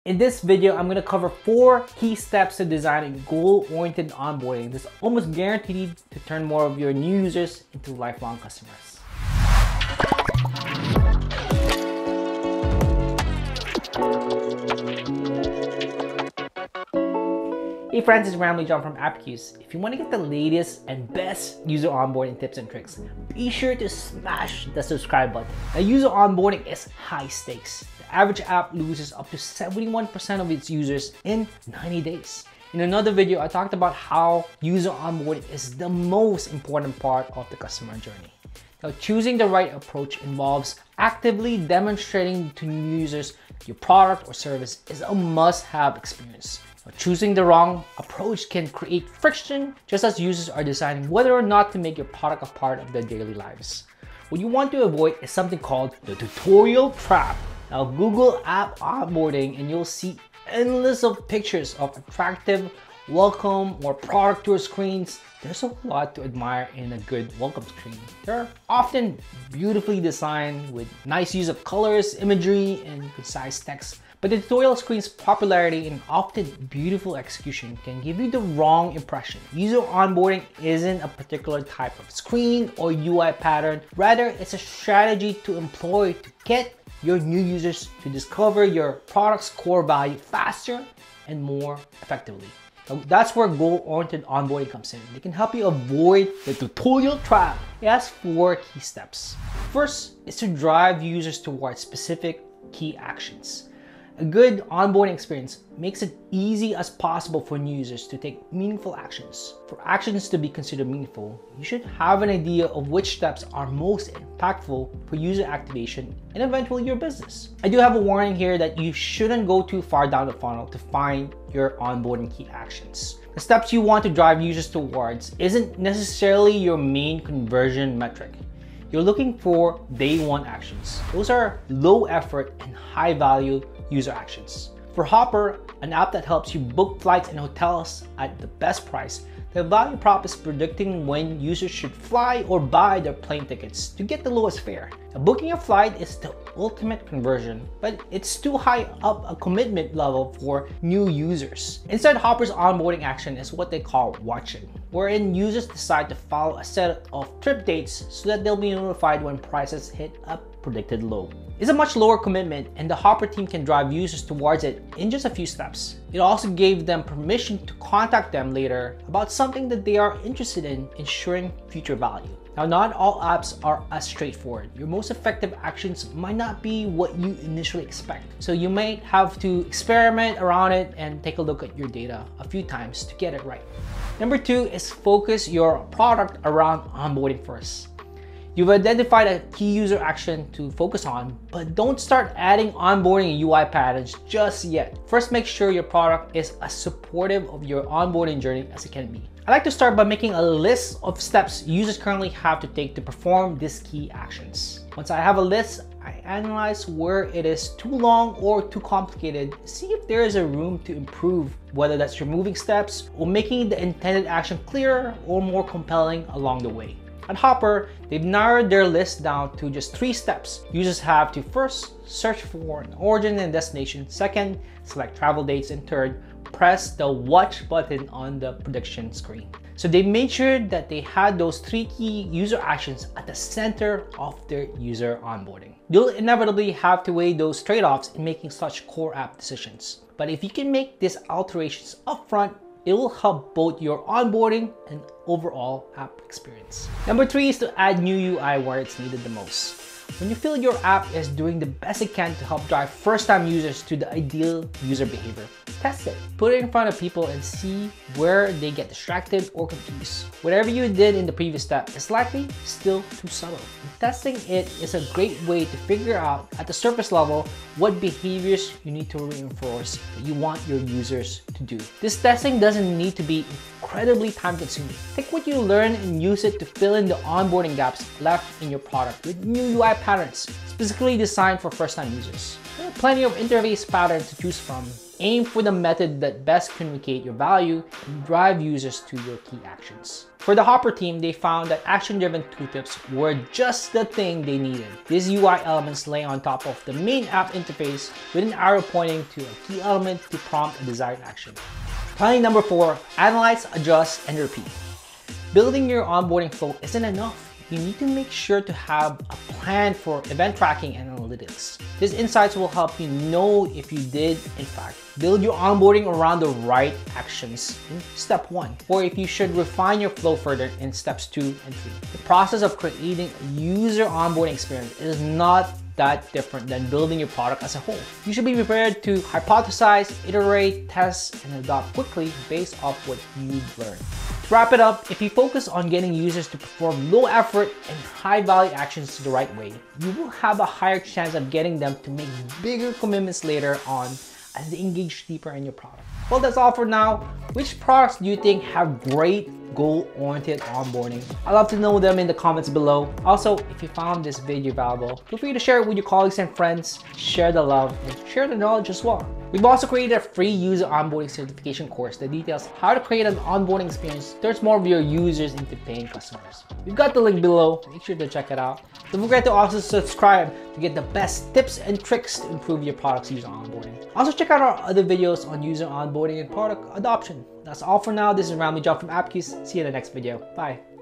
In this video, I'm going to cover 4 key steps to designing goal-oriented onboarding that's almost guaranteed to turn more of your new users into lifelong customers. Hey friends, it's Ramley John from AppQs. If you want to get the latest and best user onboarding tips and tricks, be sure to smash the subscribe button. Now, user onboarding is high stakes. The average app loses up to 71% of its users in 90 days. In another video, I talked about how user onboarding is the most important part of the customer journey. Now, choosing the right approach involves actively demonstrating to new users your product or service is a must-have experience. Choosing the wrong approach can create friction, just as users are deciding whether or not to make your product a part of their daily lives. What you want to avoid is something called the tutorial trap. Now, Google app onboarding and you'll see endless of pictures of attractive welcome or product tour screens. There's a lot to admire in a good welcome screen. They're often beautifully designed with nice use of colors, imagery, and concise text. But the tutorial screen's popularity and often beautiful execution can give you the wrong impression. User onboarding isn't a particular type of screen or UI pattern. Rather, it's a strategy to employ to get your new users to discover your product's core value faster and more effectively. Now, that's where goal-oriented onboarding comes in. They can help you avoid the tutorial trap. It has 4 key steps. First is to drive users towards specific key actions. A good onboarding experience makes it easy as possible for new users to take meaningful actions. For actions to be considered meaningful, you should have an idea of which steps are most impactful for user activation and eventually your business. I do have a warning here that you shouldn't go too far down the funnel to find your onboarding key actions. The steps you want to drive users towards isn't necessarily your main conversion metric. You're looking for day 1 actions. Those are low effort and high value user actions. For Hopper, an app that helps you book flights and hotels at the best price, the value prop is predicting when users should fly or buy their plane tickets to get the lowest fare. Now, booking a flight is the ultimate conversion, but it's too high up a commitment level for new users. Instead, Hopper's onboarding action is what they call watching, wherein users decide to follow a set of trip dates so that they'll be notified when prices hit a predicted low. It's a much lower commitment, and the Hopper team can drive users towards it in just a few steps. It also gave them permission to contact them later about something that they are interested in, ensuring future value. Now, not all apps are as straightforward. Your most effective actions might not be what you initially expect. So you might have to experiment around it and take a look at your data a few times to get it right. Number 2 is focus your product around onboarding first. You've identified a key user action to focus on, but don't start adding onboarding and UI patterns just yet. First, make sure your product is as supportive of your onboarding journey as it can be. I like to start by making a list of steps users currently have to take to perform these key actions. Once I have a list, I analyze where it is too long or too complicated, see if there is a room to improve, whether that's removing steps or making the intended action clearer or more compelling along the way. At Hopper, they've narrowed their list down to just 3 steps. Users have to first search for an origin and destination, second, select travel dates, and third, press the watch button on the prediction screen. So they made sure that they had those 3 key user actions at the center of their user onboarding. You'll inevitably have to weigh those trade-offs in making such core app decisions. But if you can make these alterations upfront, it will help both your onboarding and overall app experience. Number 3 is to add new UI where it's needed the most. When you feel your app is doing the best it can to help drive first-time users to the ideal user behavior, test it. Put it in front of people and see where they get distracted or confused. Whatever you did in the previous step is likely still too subtle. And testing it is a great way to figure out at the surface level what behaviors you need to reinforce that you want your users to do. This testing doesn't need to be incredibly time-consuming. Take what you learn and use it to fill in the onboarding gaps left in your product with new UI patterns specifically designed for first-time users. There are plenty of interface patterns to choose from. Aim for the method that best communicate your value and drive users to your key actions. For the Hopper team, they found that action-driven tooltips were just the thing they needed. These UI elements lay on top of the main app interface with an arrow pointing to a key element to prompt a desired action. Planning number 4, analyze, adjust, and repeat. Building your onboarding flow isn't enough. You need to make sure to have a plan for event tracking and analytics. These insights will help you know if you did, in fact, build your onboarding around the right actions in step 1, or if you should refine your flow further in steps 2 and 3. The process of creating a user onboarding experience is not that different than building your product as a whole. You should be prepared to hypothesize, iterate, test, and adopt quickly based off what you've learned. To wrap it up, if you focus on getting users to perform low effort and high value actions the right way, you will have a higher chance of getting them to make bigger commitments later on as they engage deeper in your product. Well, that's all for now. Which products do you think have great goal-oriented onboarding? I'd love to know them in the comments below. Also, if you found this video valuable, feel free to share it with your colleagues and friends. Share the love and share the knowledge as well. We've also created a free user onboarding certification course that details how to create an onboarding experience that turns more of your users into paying customers. We've got the link below. Make sure to check it out. Don't forget to also subscribe to get the best tips and tricks to improve your product's user onboarding. Also, check out our other videos on user onboarding and product adoption. That's all for now. This is John from AppCues. See you in the next video. Bye.